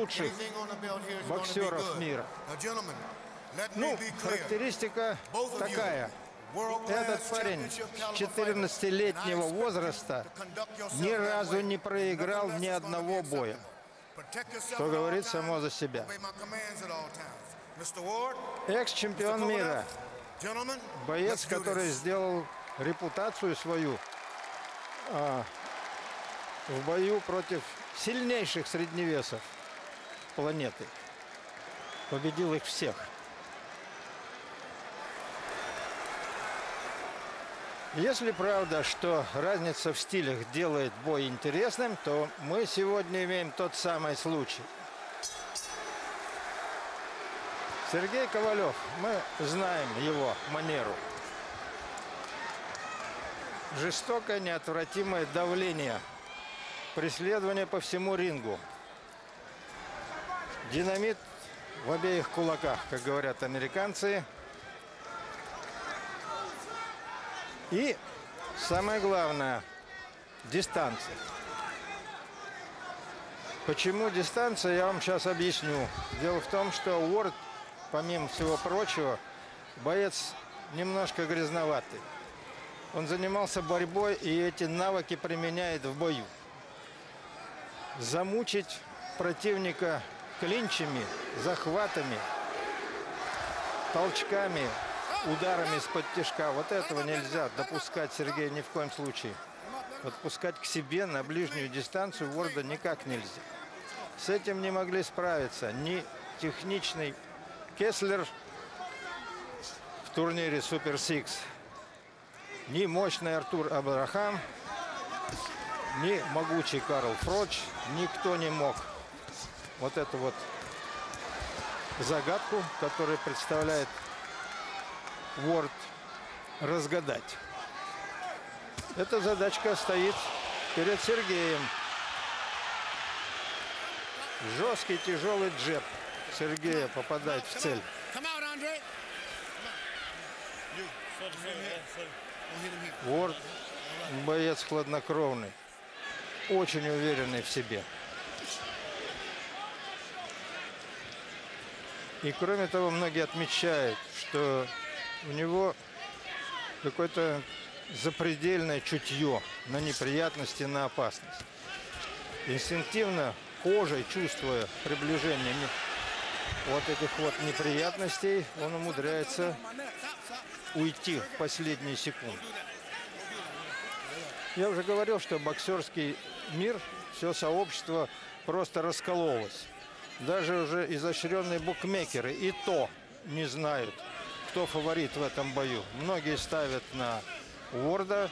лучших боксеров мира. Ну, характеристика такая. Этот парень с 14-летнего возраста ни разу не проиграл ни одного боя. Что говорит само за себя. Экс-чемпион мира. Боец, который сделал репутацию свою в бою против сильнейших средневесов планеты. Победил их всех. Если правда, что разница в стилях делает бой интересным, то мы сегодня имеем тот самый случай. Сергей Ковалев, мы знаем его манеру. Жестокое, неотвратимое давление, преследование по всему рингу. Динамит в обеих кулаках, как говорят американцы. И самое главное – дистанция. Почему дистанция, я вам сейчас объясню. Дело в том, что Уорд, помимо всего прочего, боец немножко грязноватый. Он занимался борьбой и эти навыки применяет в бою. Замучить противника клинчами, захватами, толчками, ударами из-под тишка. Вот этого нельзя допускать Сергею ни в коем случае. Подпускать к себе на ближнюю дистанцию Уорда никак нельзя. С этим не могли справиться ни техничный Кеслер в турнире Супер Сикс, ни мощный Артур Абрахам, ни могучий Карл Фроч. Никто не мог вот эту вот загадку, которую представляет Уорд, разгадать. Эта задачка стоит перед Сергеем. Жесткий, тяжелый джеб Сергея попадает в цель. Уорд боец хладнокровный, очень уверенный в себе. И кроме того, многие отмечают, что у него какое-то запредельное чутье на неприятности, на опасность. Инстинктивно, кожей чувствуя приближение вот этих вот неприятностей, он умудряется уйти в последние секунды. Я уже говорил, что боксерский мир, все сообщество просто раскололось. Даже уже изощренные букмекеры и то не знают, кто фаворит в этом бою. Многие ставят на Уорда.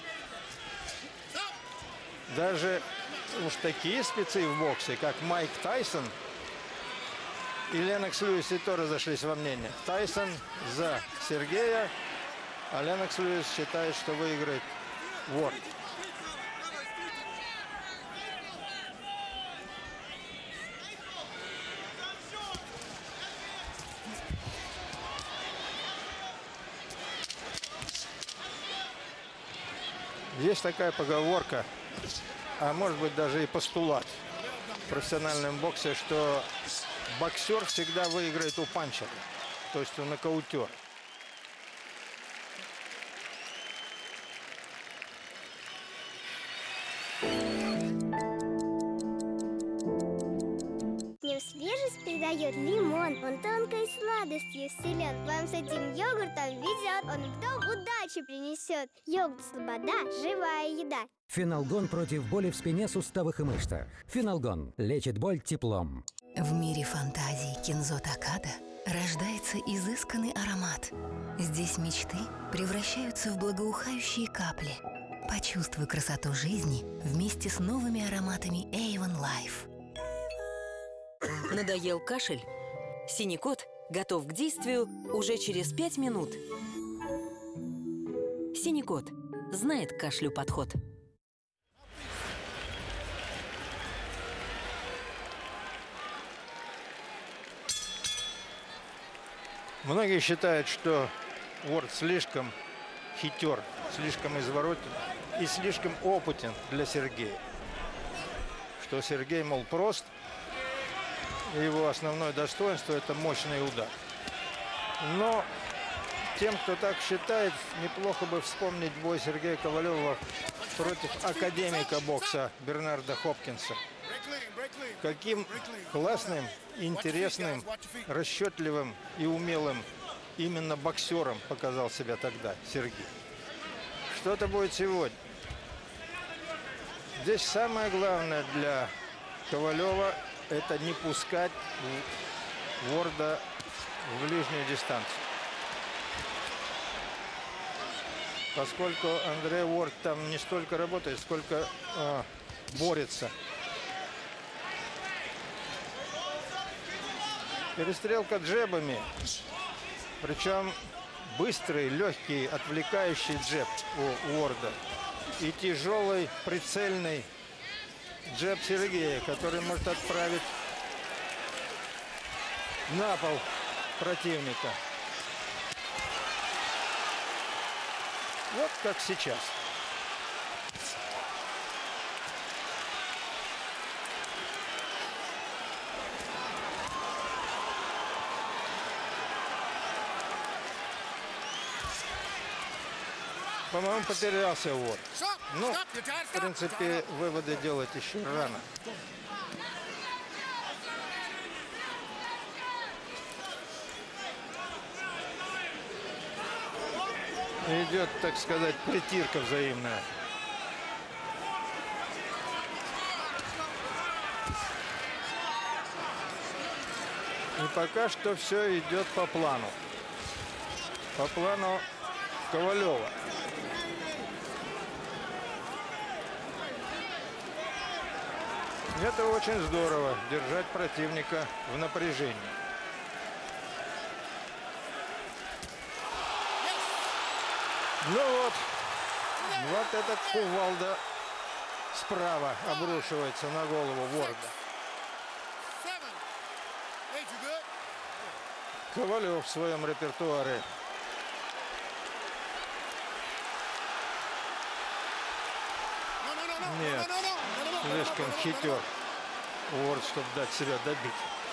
Даже уж такие спецы в боксе, как Майк Тайсон и Леннокс Льюис, и то разошлись во мнении. Тайсон за Сергея, а Леннокс Льюис считает, что выиграет Уорд. Есть такая поговорка, а может быть даже и постулат в профессиональном боксе, что боксер всегда выиграет у панчера, то есть у нокаутера. Свежесть придает лимон, он тонкой сладостью силен. Вам с этим йогуртом везет, он в дом удачи принесет. Йогурт Слобода, живая еда. Феналгон против боли в спине, суставах и мышцах. Феналгон лечит боль теплом. В мире фантазий Кинзо Такада рождается изысканный аромат. Здесь мечты превращаются в благоухающие капли. Почувствуй красоту жизни вместе с новыми ароматами Avon Life. Надоел кашель? Синекот готов к действию уже через 5 минут. Синекот знает к кашлю подход. Многие считают, что Уорд слишком хитер, слишком изворотен и слишком опытен для Сергея. Что Сергей, мол, прост его основное достоинство – это мощный удар. Но тем, кто так считает, неплохо бы вспомнить бой Сергея Ковалева против академика бокса Бернарда Хопкинса. Каким классным, интересным, расчетливым и умелым именно боксером показал себя тогда Сергей. Что-то будет сегодня. Здесь самое главное для Ковалева – это не пускать Уорда в ближнюю дистанцию. Поскольку Андрей Уорд там не столько работает, сколько борется. Перестрелка джебами. Причем быстрый, легкий, отвлекающий джеб у Уорда. И тяжелый, прицельный джеб Сергея, который может отправить на пол противника. Вот как сейчас. По-моему, потерялся Уорд. Ну, в принципе, выводы делать еще рано. Идет, так сказать, притирка взаимная. И пока что все идет по плану. По плану Ковалева. Это очень здорово, держать противника в напряжении. Ну вот этот кувалда справа обрушивается на голову Уорда. Ковалев в своем репертуаре. Нет, слишком хитер Уорд, чтобы дать себя добить.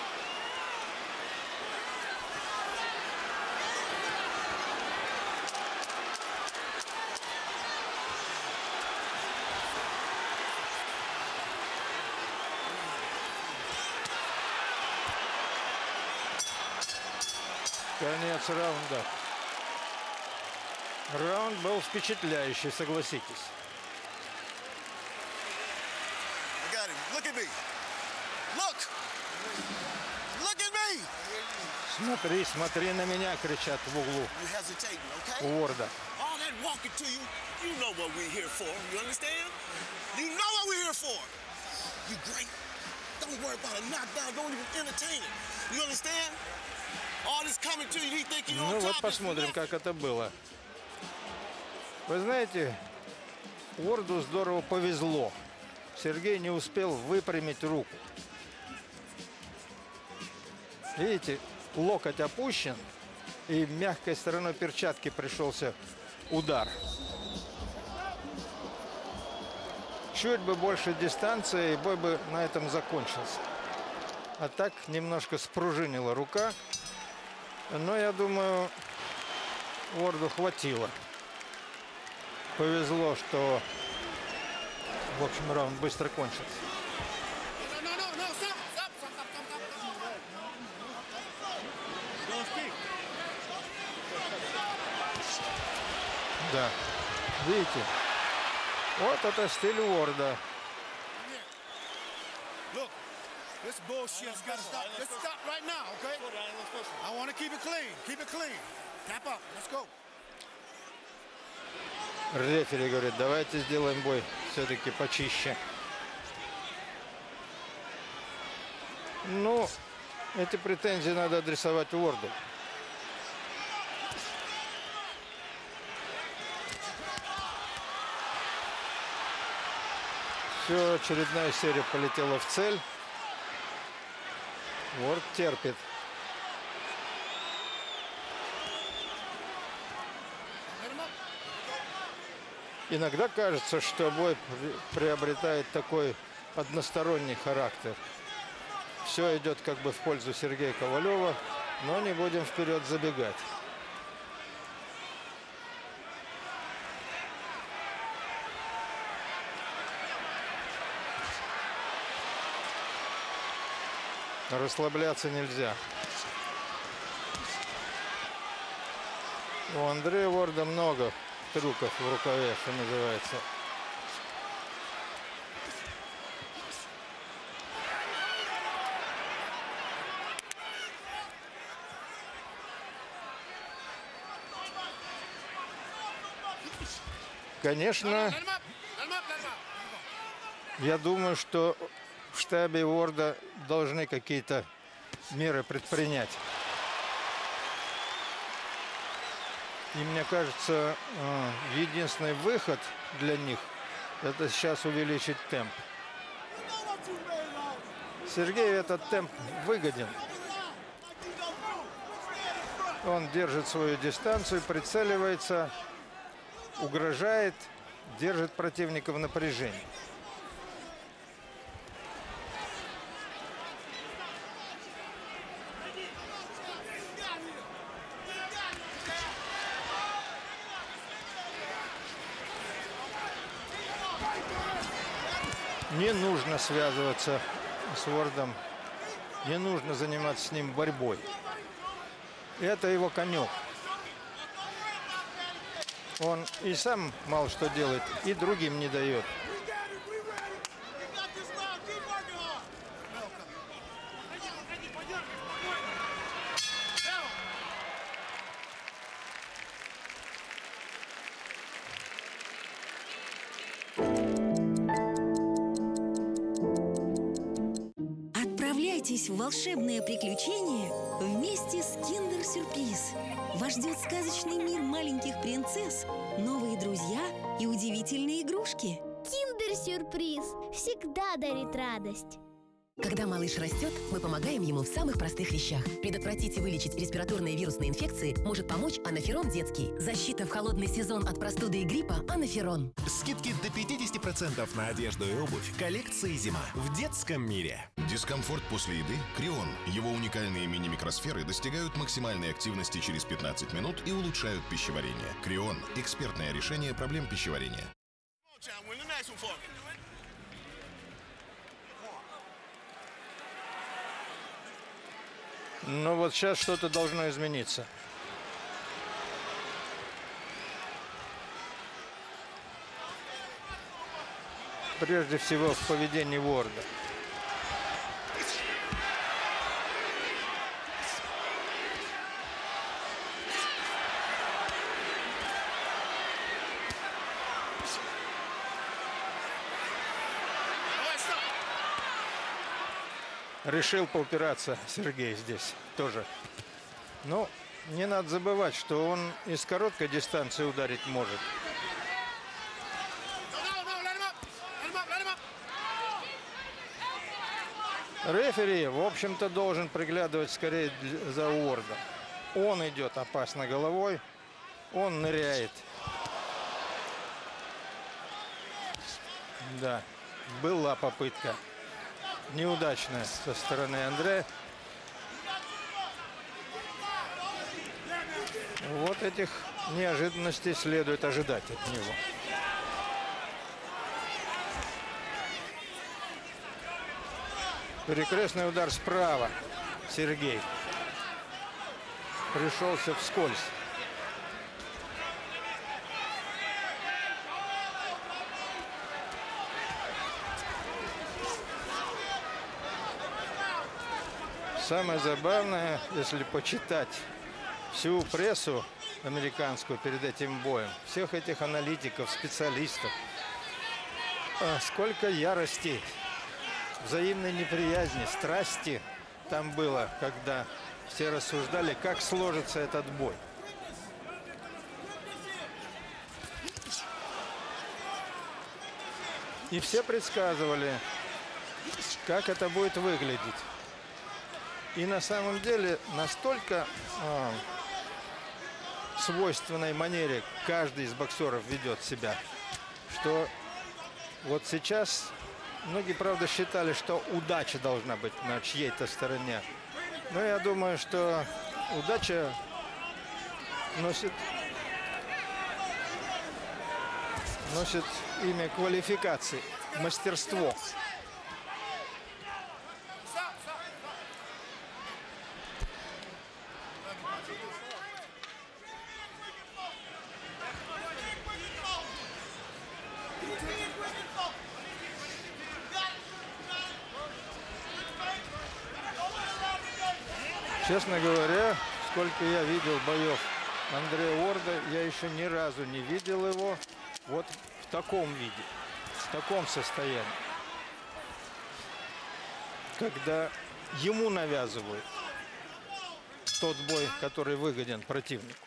Конец раунда. Раунд был впечатляющий, согласитесь. Смотри, смотри на меня, кричат в углу Уорда. Ну вот посмотрим, как это было. Вы знаете, Уорду здорово повезло. Сергей не успел выпрямить руку. Видите, локоть опущен, и мягкой стороной перчатки пришелся удар. Чуть бы больше дистанции, и бой бы на этом закончился. А так немножко спружинила рука. Но я думаю, Уорду хватило. Повезло, что, в общем, раунд быстро кончился. Да, видите, вот это стиль Уорда. This bullshit's got to stop. Let's stop right now, okay? I want to keep it clean. Keep it clean. Tap up. Let's go. Рефери говорит, давайте сделаем бой все-таки почище. Ну, эти претензии надо адресовать Уорду. Все, очередная серия полетела в цель. Уорд терпит. Иногда кажется, что бой приобретает такой односторонний характер. все идет как бы в пользу Сергея Ковалева, но не будем вперед забегать. Расслабляться нельзя. У Андрея Уорда много трюков в рукаве, что называется. Конечно, я думаю, что в штабе Уорда должны какие-то меры предпринять. И мне кажется, единственный выход для них – это сейчас увеличить темп. Сергею этот темп выгоден. Он держит свою дистанцию, прицеливается, угрожает, держит противника в напряжении. Не нужно связываться с Уордом, не нужно заниматься с ним борьбой. Это его конек. Он и сам мало что делает, и другим не дает. Отправляйтесь в волшебное приключение вместе с Киндер-сюрприз. Вас ждет сказочный мир маленьких принцесс, новые друзья и удивительные игрушки. Киндер-сюрприз всегда дарит радость. Когда малыш растет, мы помогаем ему в самых простых вещах. Предотвратить и вылечить респираторные вирусные инфекции может помочь Анаферон детский. Защита в холодный сезон от простуды и гриппа Анаферон. Скидки до 50% на одежду и обувь. Коллекции «Зима» в детском мире. Дискомфорт после еды? Крион. Его уникальные мини-микросферы достигают максимальной активности через 15 минут и улучшают пищеварение. Крион. Экспертное решение проблем пищеварения. Но вот сейчас что-то должно измениться. Прежде всего в поведении Уорда. Решил поупираться Сергей здесь тоже. Но не надо забывать, что он из короткой дистанции ударить может. Рефери, в общем-то, должен приглядывать скорее за Уордом. Он идет опасно головой, он ныряет. Да, была попытка. Неудачная со стороны Андре. Вот этих неожиданностей следует ожидать от него. Перекрестный удар справа. Сергей. Пришелся вскользь. Самое забавное, если почитать всю прессу американскую перед этим боем, всех этих аналитиков, специалистов, сколько ярости, взаимной неприязни, страсти там было, когда все рассуждали, как сложится этот бой. И все предсказывали, как это будет выглядеть. И на самом деле настолько в свойственной манере каждый из боксеров ведет себя, что вот сейчас Многие, правда, считали, что удача должна быть на чьей-то стороне. Но я думаю, что удача носит имя квалификации, мастерство. Честно говоря, сколько я видел боев Андрея Уорда, я еще ни разу не видел его вот в таком виде, в таком состоянии. Когда ему навязывают тот бой, который выгоден противнику.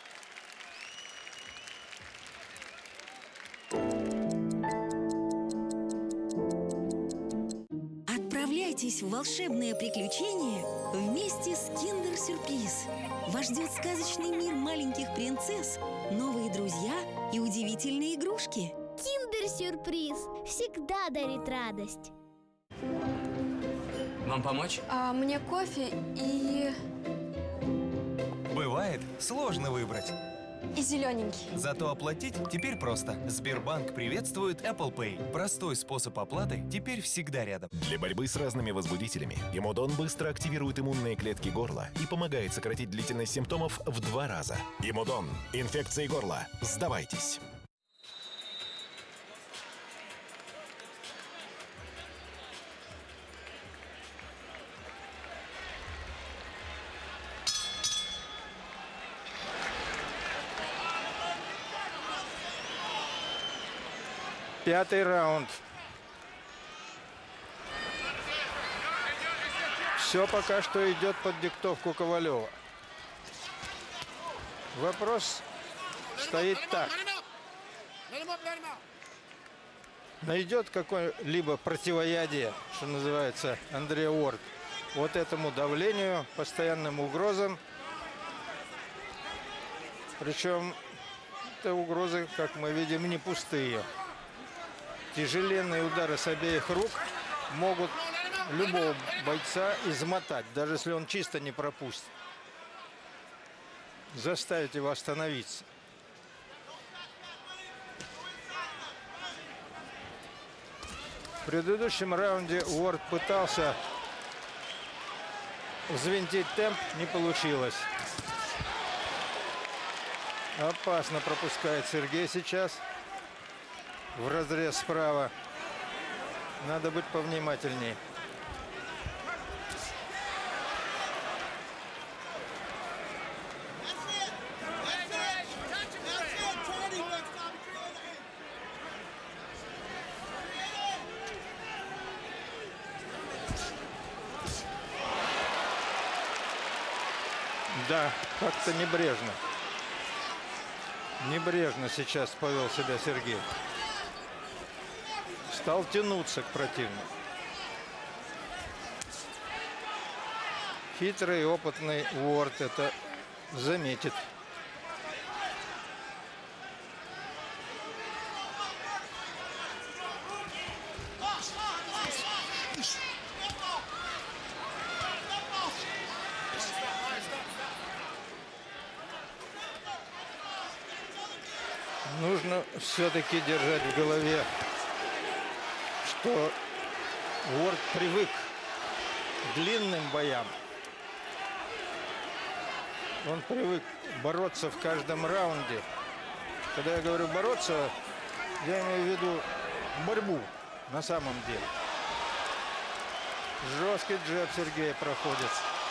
Отправляйтесь в волшебное приключение вместе с Kinder Surprise. Вас ждет сказочный мир маленьких принцесс, новые друзья и удивительные игрушки. Киндер-сюрприз всегда дарит радость. Вам помочь? Мне кофе и Бывает сложно выбрать. зелененький. Зато оплатить теперь просто. Сбербанк приветствует Apple Pay. Простой способ оплаты теперь всегда рядом. Для борьбы с разными возбудителями Имодон быстро активирует иммунные клетки горла и помогает сократить длительность симптомов в 2 раза. Имодон. Инфекции горла. Сдавайтесь. Пятый раунд. Все пока что идет под диктовку Ковалева. Вопрос стоит так. Найдет какое-либо противоядие, что называется, Андрей Уорд, вот этому давлению, постоянным угрозам. Причем это угрозы, как мы видим, не пустые. Тяжеленные удары с обеих рук могут любого бойца измотать, даже если он чисто не пропустит. Заставить его остановиться. В предыдущем раунде Уорд пытался взвинтить темп, не получилось. Опасно пропускает Сергей сейчас. В разрез справа. Надо быть повнимательнее. Да, как-то небрежно. Небрежно сейчас повел себя Сергей. Стал тянуться к противнику. Хитрый и опытный Уорд это заметит. Нужно все-таки держать в голове, что Уорд привык к длинным боям. Он привык бороться в каждом раунде. Когда я говорю бороться, я имею в виду борьбу на самом деле. Жесткий джеб Сергея проходит.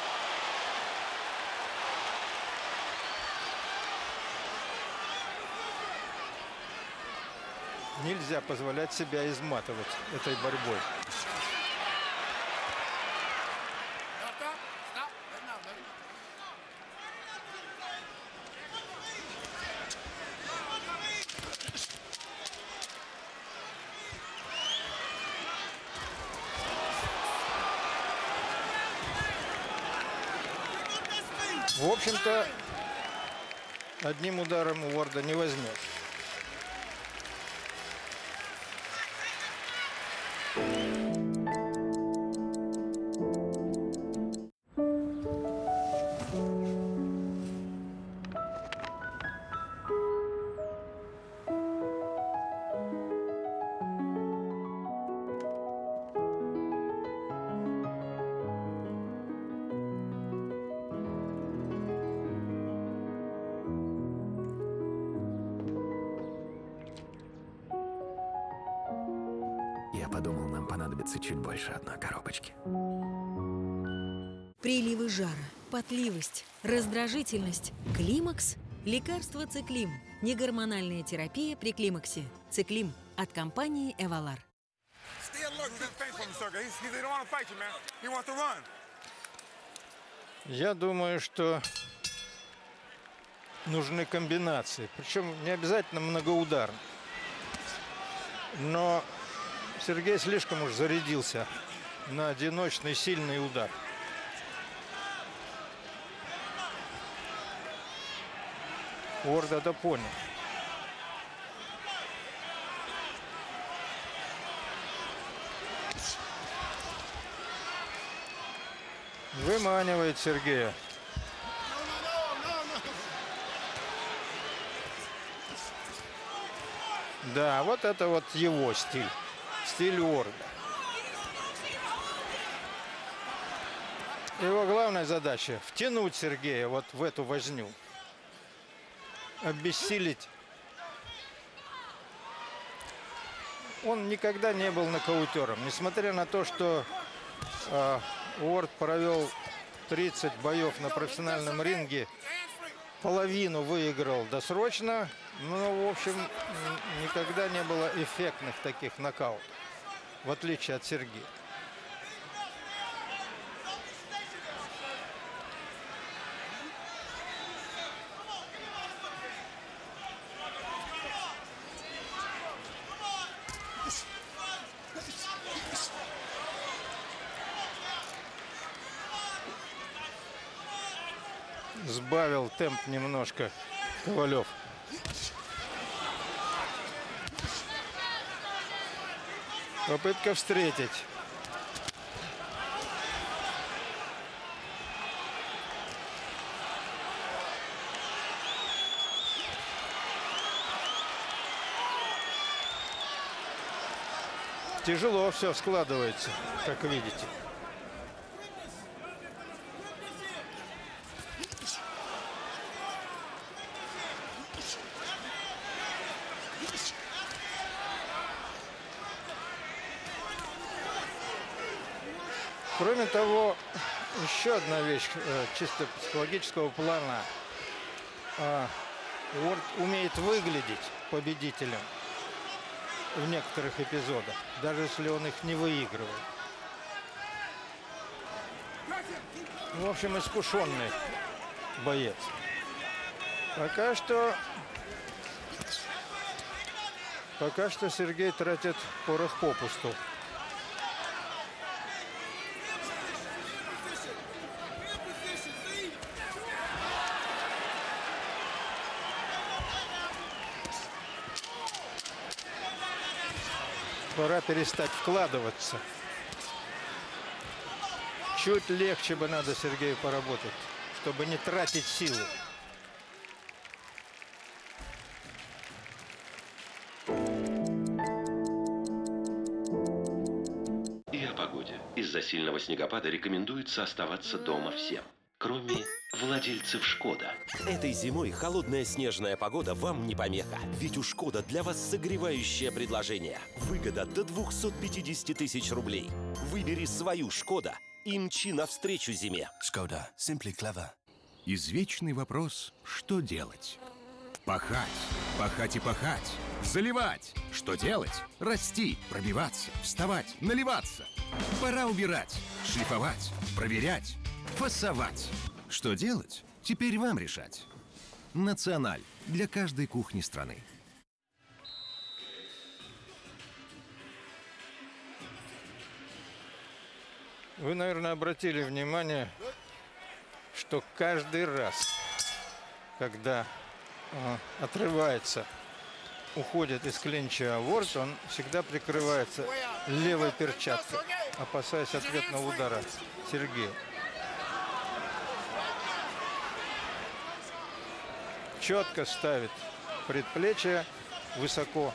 Нельзя позволять себя изматывать этой борьбой. В общем-то, одним ударом Уорда не возьмешь. подумал, нам понадобится чуть больше одной коробочки. Приливы жара, потливость, раздражительность. Климакс – лекарство Циклим. Негормональная терапия при климаксе. Циклим от компании «Эвалар». Я думаю, что нужны комбинации. Причем не обязательно многоударно. Но Сергей слишком уж зарядился на одиночный сильный удар. Уорд это понял. Выманивает Сергея. Да, вот это вот его стиль. Стиль Уорда. Его главная задача — втянуть Сергея вот в эту возню. Обессилить. Он никогда не был нокаутером. Несмотря на то, что Уорд провел 30 боев на профессиональном ринге, половину выиграл досрочно, но, в общем, никогда не было эффектных таких нокаутов, в отличие от Сергея. Сбавил темп немножко Ковалев. Попытка встретить. Тяжело все складывается, как видите. Кроме того, еще одна вещь чисто психологического плана. Уорд умеет выглядеть победителем в некоторых эпизодах, даже если он их не выигрывает. В общем, искушенный боец. Пока что Сергей тратит порох попусту. Пора перестать вкладываться. Чуть легче бы надо Сергею поработать, чтобы не тратить силы. И о погоде. Из-за сильного снегопада рекомендуется оставаться дома всем, кроме владельцев «Шкода». Этой зимой холодная снежная погода вам не помеха. Ведь у «Шкода» для вас согревающее предложение. Выгода до 250 тысяч рублей. Выбери свою «Шкода» и мчи навстречу зиме. «Шкода» – simply clever. Извечный вопрос – что делать? Пахать, пахать и пахать, заливать. Что делать? Расти, пробиваться, вставать, наливаться. Пора убирать, шлифовать, проверять, фасовать. Что делать? Теперь вам решать. Националь. Для каждой кухни страны. Вы, наверное, обратили внимание, что каждый раз, когда отрывается, уходит из клинча Уорд, он всегда прикрывается левой перчаткой, опасаясь ответного удара Сергея. Четко ставит предплечье высоко.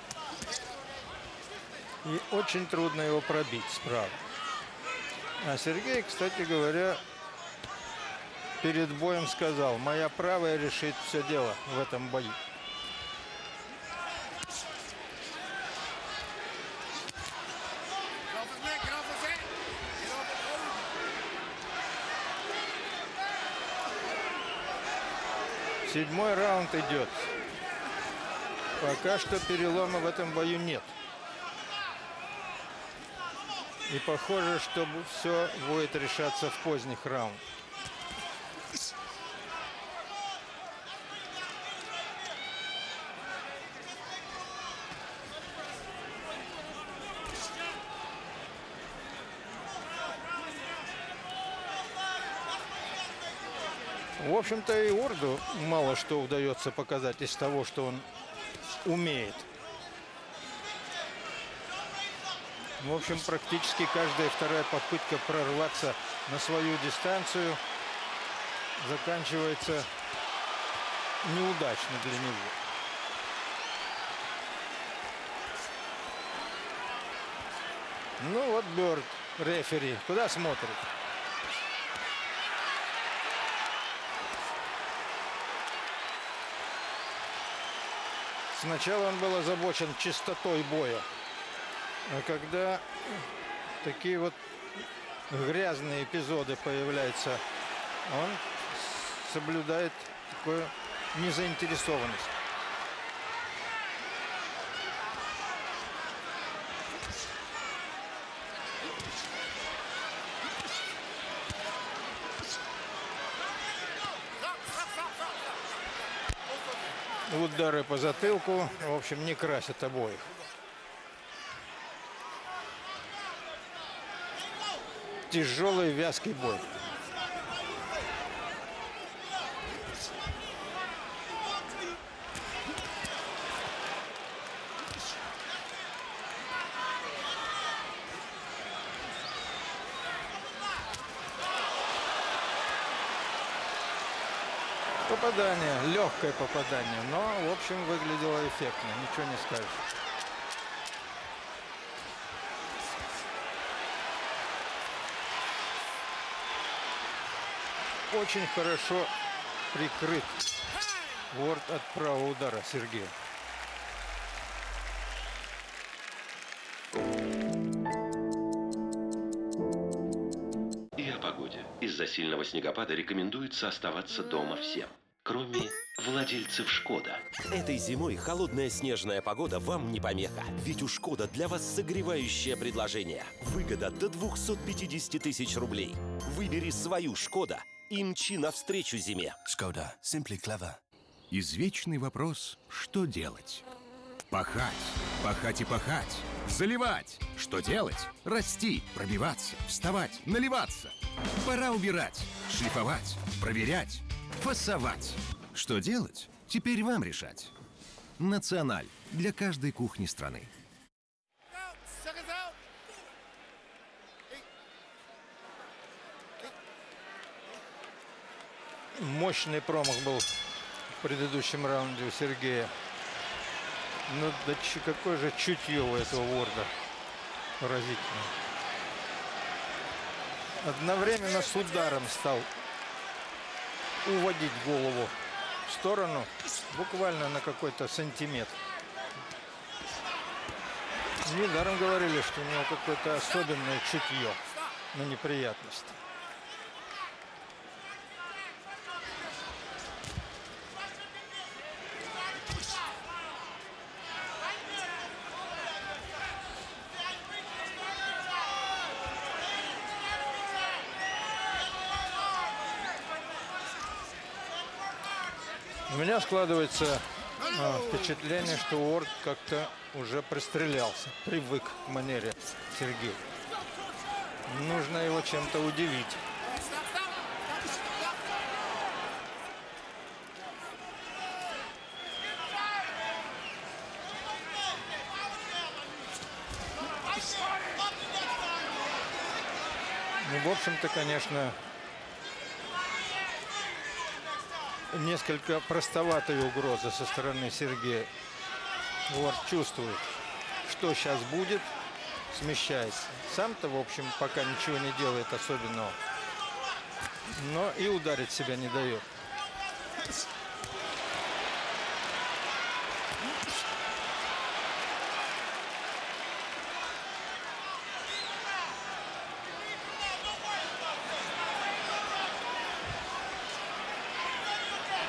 И очень трудно его пробить справа. А Сергей, кстати говоря, перед боем сказал: моя правая решит все дело в этом бою. 7-й раунд идет. Пока что перелома в этом бою нет. И похоже, что все будет решаться в поздних раундах. В общем-то, и Уорду мало что удается показать из того, что он умеет. В общем, практически каждая вторая попытка прорваться на свою дистанцию заканчивается неудачно для него. Ну вот Бёрд, рефери, куда смотрит? Сначала он был озабочен чистотой боя, а когда такие вот грязные эпизоды появляются, он соблюдает такую незаинтересованность. Удары по затылку, в общем, не красят обоих. Тяжелый, вязкий бой. Попадание, легкое попадание, но, в общем, выглядело эффектно, ничего не скажешь. Очень хорошо прикрыт Уорд от правого удара Сергея. И о погоде. Из-за сильного снегопада рекомендуется оставаться дома всем, кроме владельцев «Шкода». Этой зимой холодная снежная погода вам не помеха. Ведь у «Шкода» для вас согревающее предложение. Выгода до 250 тысяч рублей. Выбери свою «Шкода» и мчи навстречу зиме. «Шкода» – simply clever. Извечный вопрос – что делать? Пахать, пахать и пахать. Заливать. Что делать? Расти, пробиваться, вставать, наливаться. Пора убирать, шлифовать, проверять, фасовать. Что делать? Теперь вам решать. Националь. Для каждой кухни страны. Мощный промах был в предыдущем раунде у Сергея. Ну, да какое же чутье у этого Уорда. Поразительно. Одновременно с ударом стал уводить голову в сторону буквально на какой-то сантиметр. Недаром говорили, что у него какое-то особенное чутье на неприятности. У меня складывается впечатление, что Уорд как-то уже пристрелялся, привык к манере Сергея. Нужно его чем-то удивить. Ну, в общем-то, конечно, несколько простоватая угроза со стороны Сергея. Уорд чувствует, что сейчас будет, смещается. Сам-то, в общем, пока ничего не делает особенного, но и ударить себя не дает.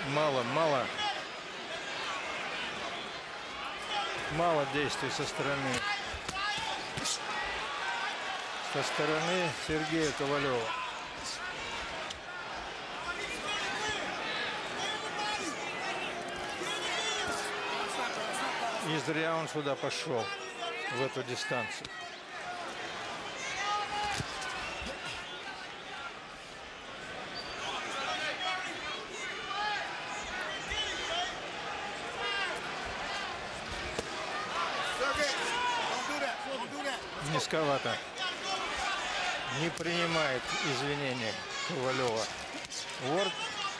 Мало действий со стороны Сергея Ковалева. И зря он сюда пошел, в эту дистанцию. Низковато. Не принимает извинения Ковалева. Уорд.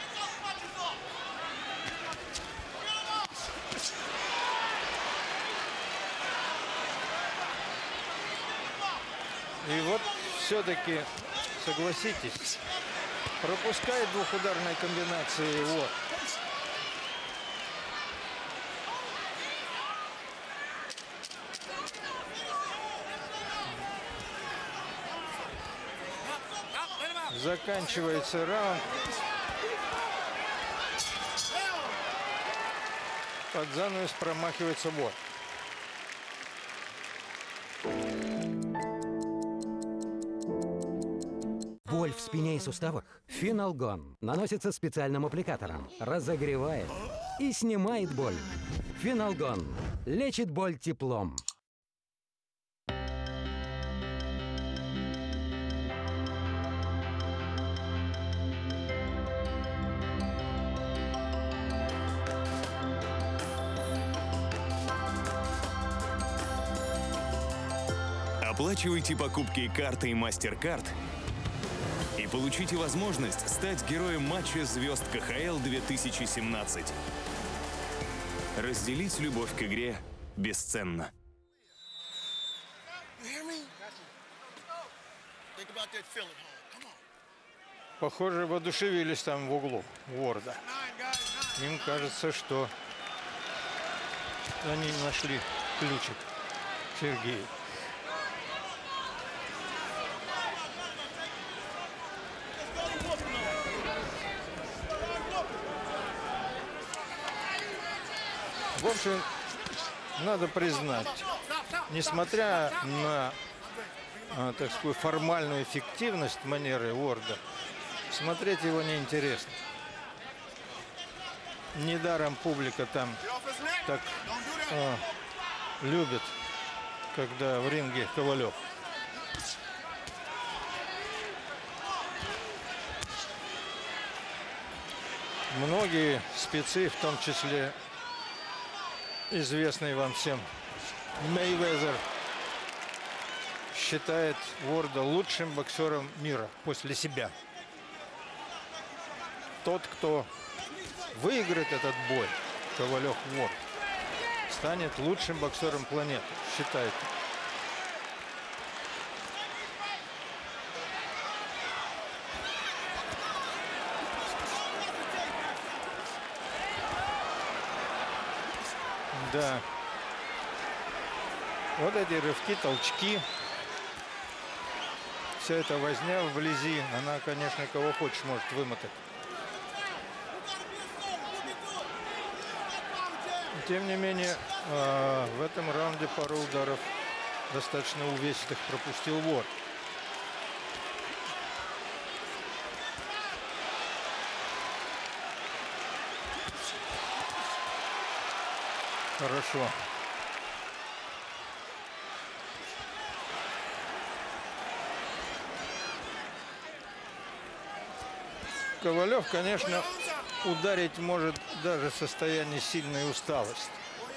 И вот все-таки, согласитесь, пропускает двухударной комбинации Уорд. Заканчивается раунд. Под занавес промахивается Уорд. Боль в спине и суставах? Финалгон наносится специальным аппликатором, разогревает и снимает боль. Финалгон лечит боль теплом. Оплачивайте покупки картой MasterCard и получите возможность стать героем матча звезд КХЛ 2017. Разделить любовь к игре бесценно. Похоже, воодушевились там в углу Уорда. Им кажется, что они нашли ключик Сергею. В общем, надо признать, несмотря на, так сказать, формальную эффективность манеры Уорда, смотреть его неинтересно. Недаром публика там так любит, когда в ринге Ковалев. Многие спецы, в том числе известный вам всем Мейвезер, считает Уорда лучшим боксером мира после себя. Тот, кто выиграет этот бой, Ковалев-Уорд, станет лучшим боксером планеты, считает. Да. Вот эти рывки, толчки. Вся эта возня вблизи, она, конечно, кого хочешь может вымотать. Тем не менее, в этом раунде пару ударов достаточно увесистых пропустил Уорд. Хорошо. Ковалев, конечно, ударить может даже в состоянии сильной усталости.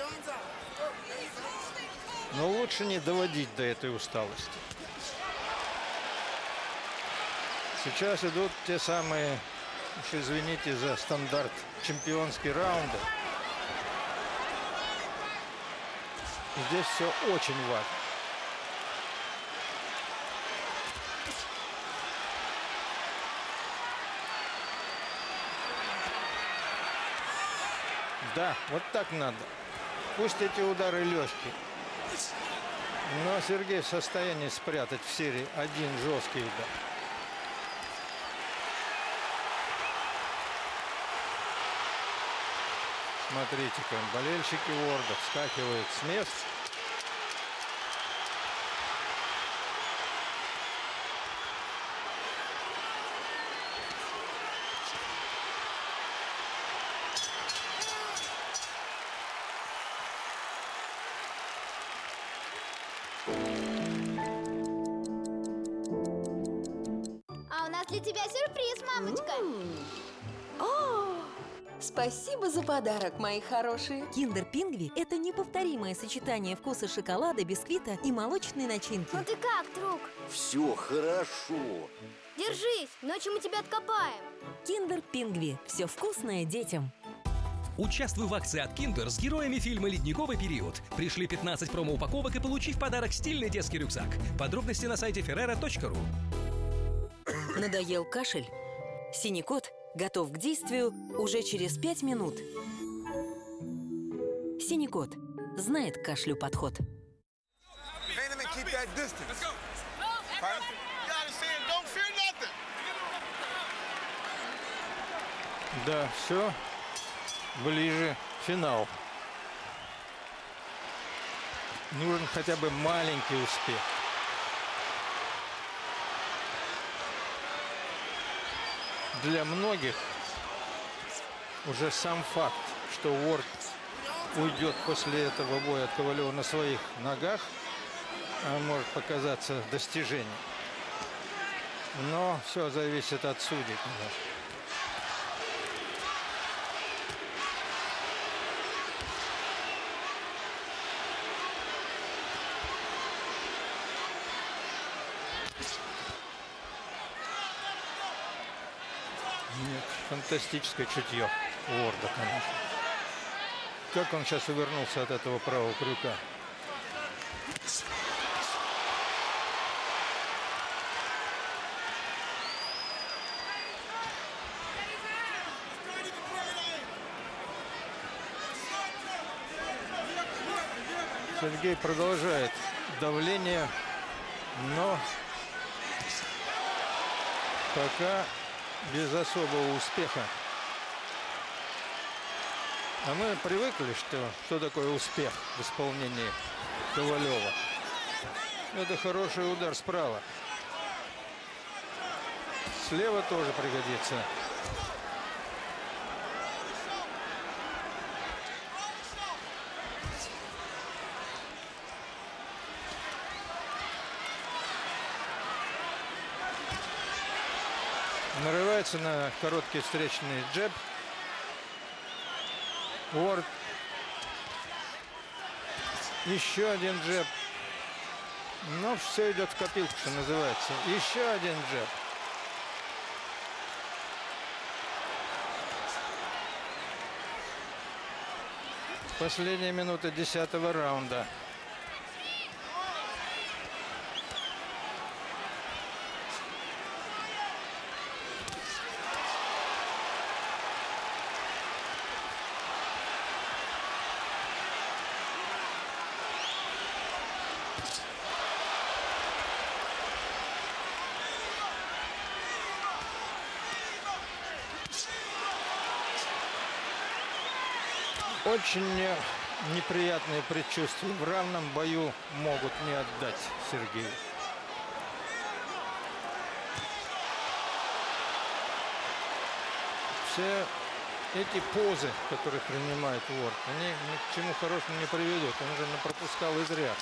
Но лучше не доводить до этой усталости. Сейчас идут те самые, уж извините за стандарт, чемпионские раунды. Здесь все очень важно. Да, вот так надо. Пусть эти удары легкие. Но Сергей в состоянии спрятать в серии один жесткий удар. Смотрите-ка, болельщики Уорда вскакивают с мест. А у нас для тебя сюрприз, мамочка. Спасибо за подарок, мои хорошие. Киндер Пингви – это неповторимое сочетание вкуса шоколада, бисквита и молочной начинки. Ну ты как, друг? Все хорошо. Держись, ночью мы тебя откопаем. Киндер Пингви – все вкусное детям. Участвуй в акции от Kinder с героями фильма «Ледниковый период». Пришли 15 промо-упаковок и получи в подарок стильный детский рюкзак. Подробности на сайте ferrero.ru. Надоел кашель? Синекот готов к действию уже через 5 минут. Синекот знает к кашлю подход. Да, все ближе финал. Нужен хотя бы маленький успех. Для многих уже сам факт, что Уорд уйдет после этого боя от Ковалева на своих ногах, может показаться достижением. Но все зависит от судей, конечно. Нет, фантастическое чутье Уорда, конечно. Как он сейчас увернулся от этого правого крюка. Сергей продолжает давление, но пока без особого успеха. А мы привыкли, что такое успех в исполнении Ковалева. Это хороший удар справа. Слева тоже пригодится. Нарывается на короткий встречный джеб. Уорд. Еще один джеб. Но все идет в копилку, что называется. Еще один джеб. Последняя минута 10-го раунда. Очень неприятные предчувствия. В равном бою могут не отдать Сергею. Все эти позы, которые принимает Уорд, они ни к чему хорошему не приведут. Он уже пропускал изряд.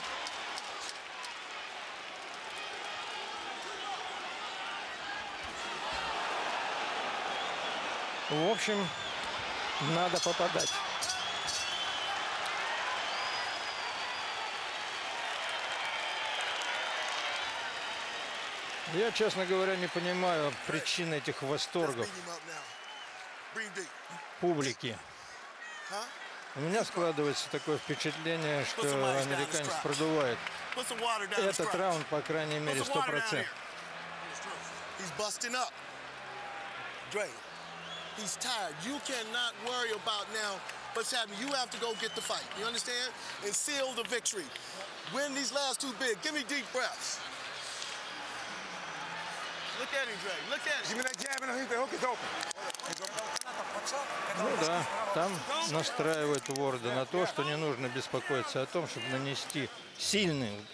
В общем, надо попадать. Я, честно говоря, не понимаю причины этих восторгов публики. У меня складывается такое впечатление, что американец продувает этот раунд, по крайней мере, 100%. He's tired. You cannot worry about now what's happening. You have to go get the fight. You understand? And seal the victory. Win these last two big. Give me deep breaths. Look at him, Dre. Look at him. Give me that jab and the hook is open. Ну да, там настраивает Уорда на то, что не нужно беспокоиться о том, чтобы нанести сильный удар.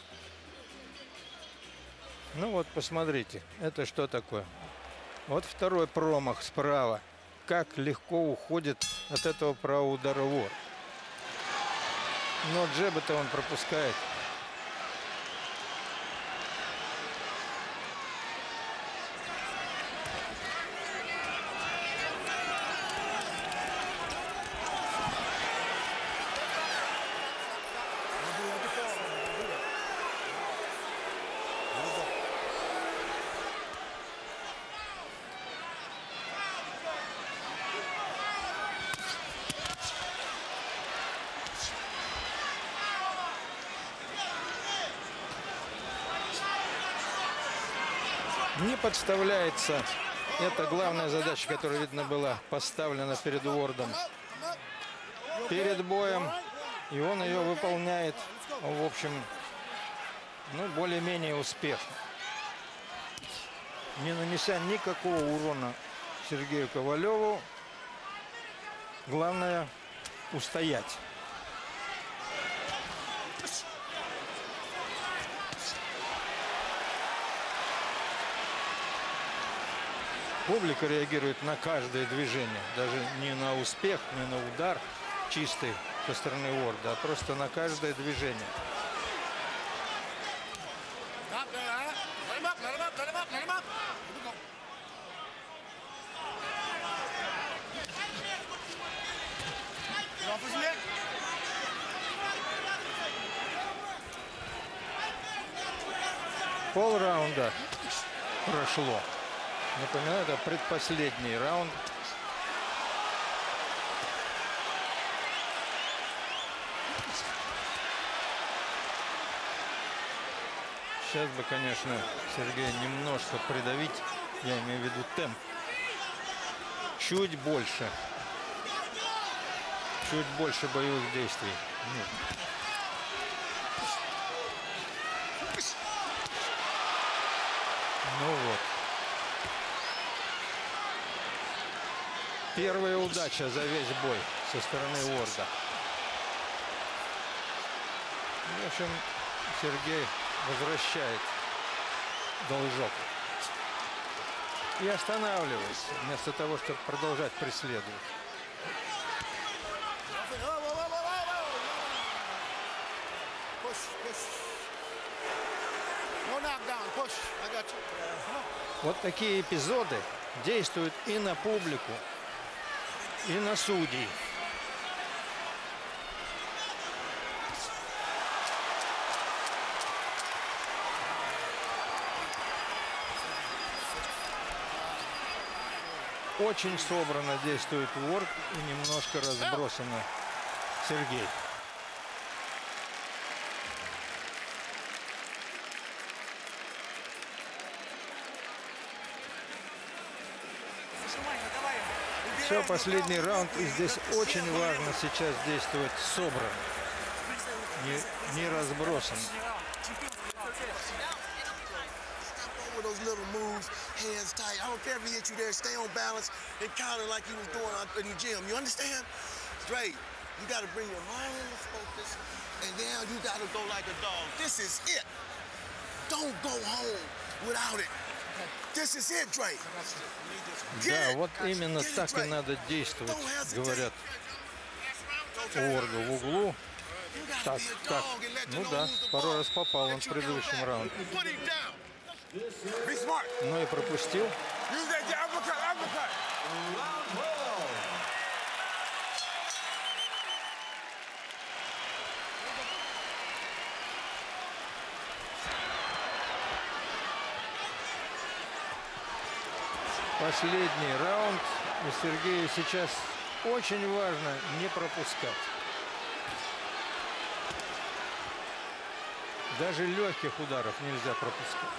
Ну вот, посмотрите, это что такое? Вот второй промах справа. Как легко уходит от этого правого удара Уорд. Но джеба-то он пропускает. Не подставляется. Это главная задача, которая, видно, была поставлена перед Уордом перед боем. И он ее выполняет, в общем, ну, более-менее успешно. Не нанеся никакого урона Сергею Ковалеву. Главное устоять. Публика реагирует на каждое движение, даже не на успех, не на удар чистый со стороны Уорда, а просто на каждое движение. Полраунда прошло. Напоминаю, это предпоследний раунд. Сейчас бы, конечно, Сергея немножко придавить. Я имею в виду темп. Чуть больше. Чуть больше боевых действий. Ну вот. Первая удача за весь бой со стороны Уорда. В общем, Сергей возвращает должок. И останавливается, вместо того, чтобы продолжать преследовать. Вот такие эпизоды действуют и на публику, и на судей. Очень собрано действует Уорд и немножко разбросано Сергей. Все, последний раунд, и здесь очень важно сейчас действовать собрано, не разбросано. Those little moves, hands tight. I don't care if he hit you there, stay on balance and counter like he was doing out in the gym. You understand? Dre, you got to bring your mind into focus, and now you got to go like a dog. This is it. Don't go home without it. This is it, Dre. Да, вот именно так и надо действовать, говорят Уорду в углу. Так, так. Ну да, пару раз попал он в предыдущем раунде. Ну и пропустил. Последний раунд. И Сергею сейчас очень важно не пропускать. Даже легких ударов нельзя пропускать.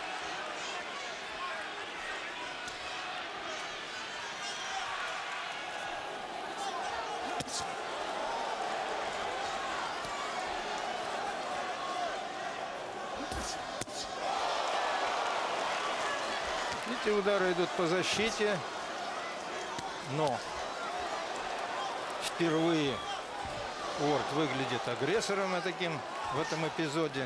Эти удары идут по защите, но впервые Уорд выглядит агрессором таким в этом эпизоде.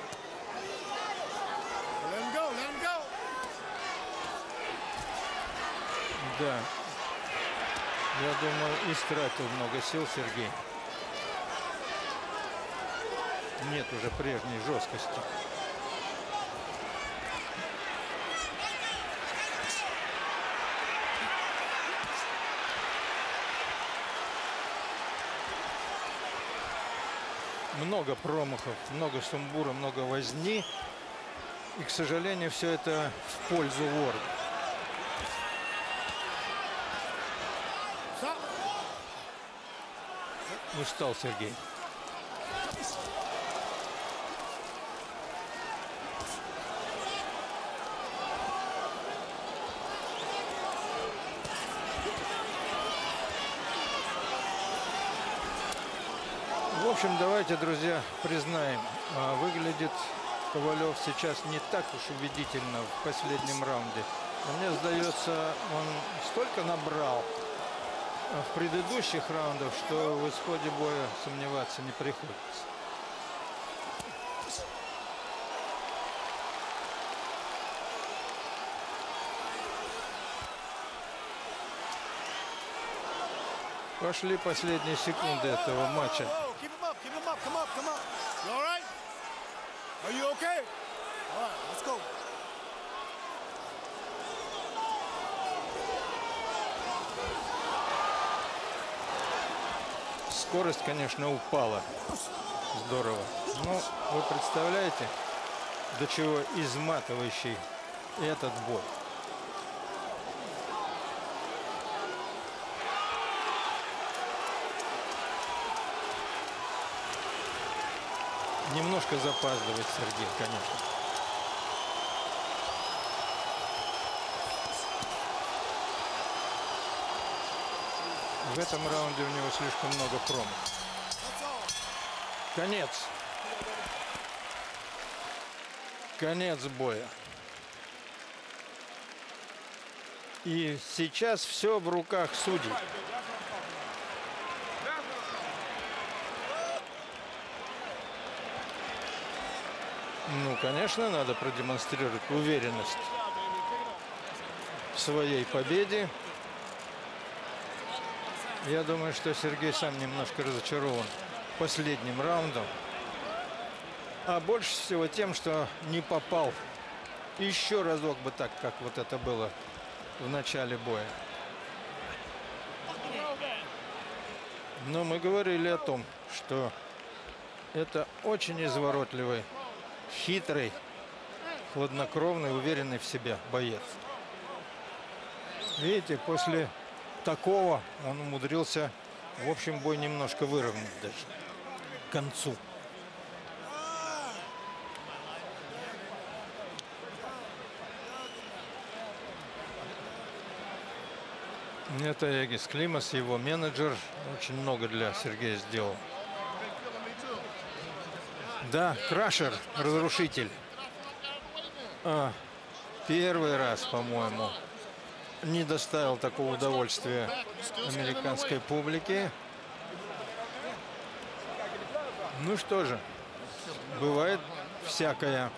Да, я думаю, истратил много сил Сергей. Нет уже прежней жесткости. Много промахов, много сумбура, много возни. И, к сожалению, все это в пользу Уорда. Устал Сергей. В общем, давайте, друзья, признаем, выглядит Ковалев сейчас не так уж убедительно в последнем раунде. Но мне сдается, он столько набрал в предыдущих раундах, что в исходе боя сомневаться не приходится. Пошли последние секунды этого матча. Скорость, конечно, упала здорово. Но вы представляете, до чего изматывающий этот бой. Немножко запаздывает Сергей, конечно. В этом раунде у него слишком много промахов. Конец. Конец боя. И сейчас все в руках судей. Ну, конечно, надо продемонстрировать уверенность в своей победе. Я думаю, что Сергей сам немножко разочарован последним раундом. А больше всего тем, что не попал еще разок бы так, как вот это было в начале боя. Но мы говорили о том, что это очень изворотливый, хитрый, хладнокровный, уверенный в себе боец. Видите, после такого он умудрился, в общем, бой немножко выровнять даже к концу. Это Эгис Климас, его менеджер, очень много для Сергея сделал. Да, Крашер, разрушитель. Первый раз, по-моему, не доставил такого удовольствия американской публике. Ну что же, бывает всякое.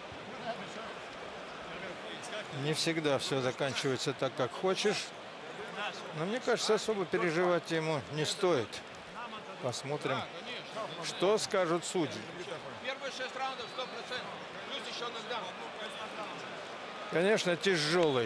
Не всегда все заканчивается так, как хочешь. Но мне кажется, особо переживать ему не стоит. Посмотрим, что скажут судьи. Первые 6 раундов 100%. Плюс еще нокдаун. Конечно, тяжелый,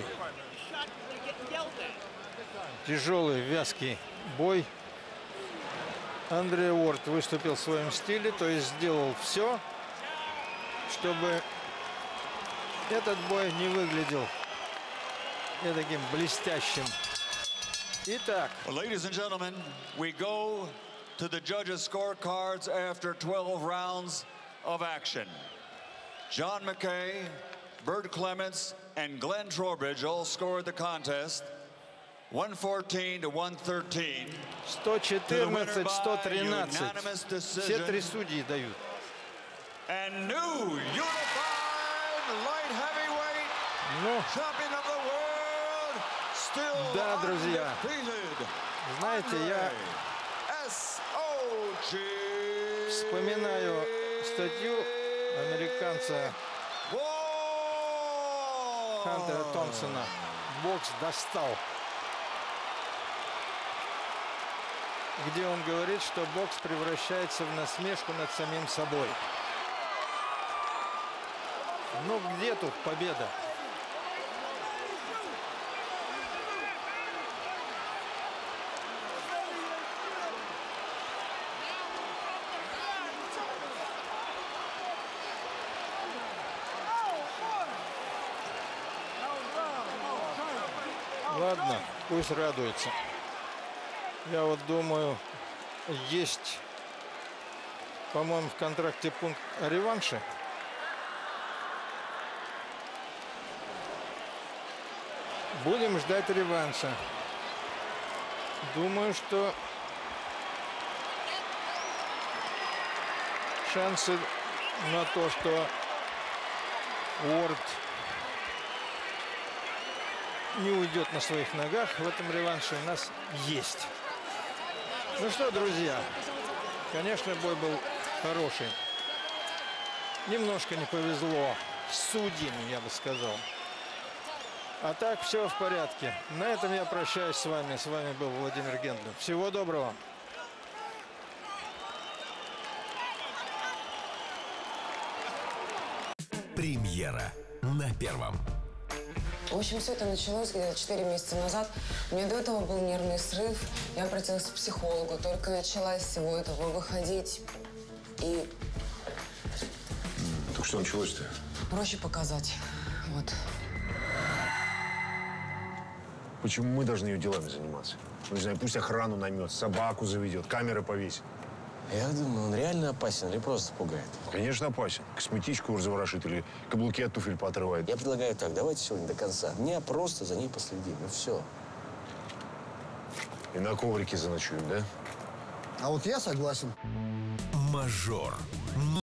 вязкий бой. Андре Уорд выступил в своем стиле, то есть сделал все, чтобы этот бой не выглядел таким блестящим. Итак. Ladies and gentlemen, we go to the judges' scorecards after 12 rounds of action. John McKay, Bert Clements, and Glenn Trowbridge all scored the contest 114 to 113. 114-113. Все три судьи дают. And new unified light heavyweight champion of the world, still да, друзья, undefeated. знаете, я Вспоминаю статью американца Хантера Томпсона «Бокс достал», где он говорит, что бокс превращается в насмешку над самим собой. Ну где тут победа? Ладно, пусть радуется. Я вот думаю, есть, по-моему, в контракте пункт о реванше. Будем ждать реванша. Думаю, что шансы на то, что Уорд не уйдет на своих ногах в этом реванше, у нас есть. Ну что, друзья, конечно, бой был хороший. Немножко не повезло с судьями, я бы сказал. А так все в порядке. На этом я прощаюсь с вами. С вами был Владимир Гендлин. Всего доброго. Премьера на Первом. В общем, все это началось где-то 4 месяца назад. У меня до этого был нервный срыв. Я обратилась к психологу. Только начала из всего этого выходить. И... Так что началось-то? проще показать. Вот. Почему мы должны ее делами заниматься? Ну, не знаю, пусть охрану наймет, собаку заведет, камеры повесит. Я думаю, он реально опасен или просто пугает? Конечно, опасен. Косметичку разворошит или каблуки от туфель поотрывает. Я предлагаю так, давайте сегодня до конца дня просто за ней последим, и все. И на коврике заночуем, да? А вот я согласен. Мажор.